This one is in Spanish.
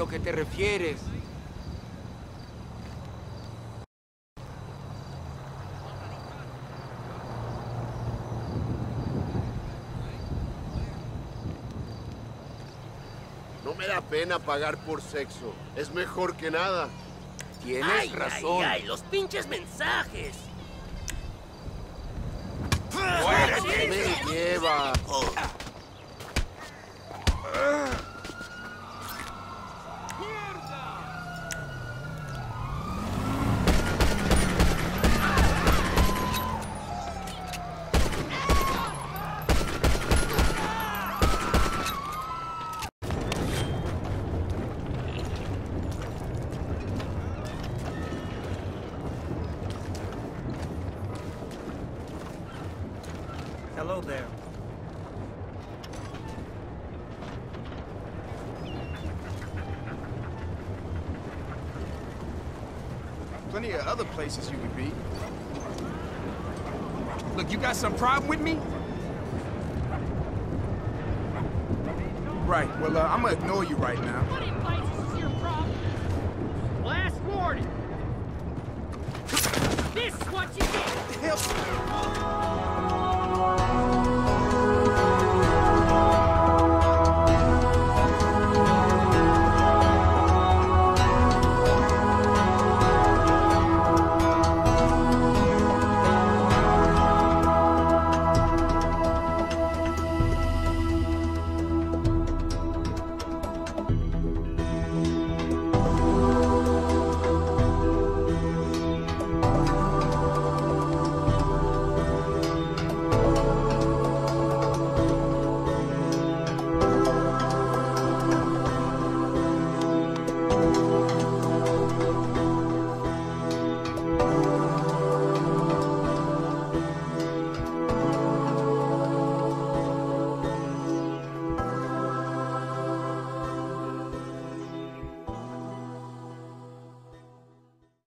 lo que te refieres. No me da pena pagar por sexo. Es mejor que nada. Tienes razón. Ay, los pinches mensajes. ¿Qué me lleva? Hello there. Plenty of other places you could be. Look, you got some problem with me? Right, well, I'm gonna ignore you right now. What advice is your problem? Last warning. This is what you get. Help!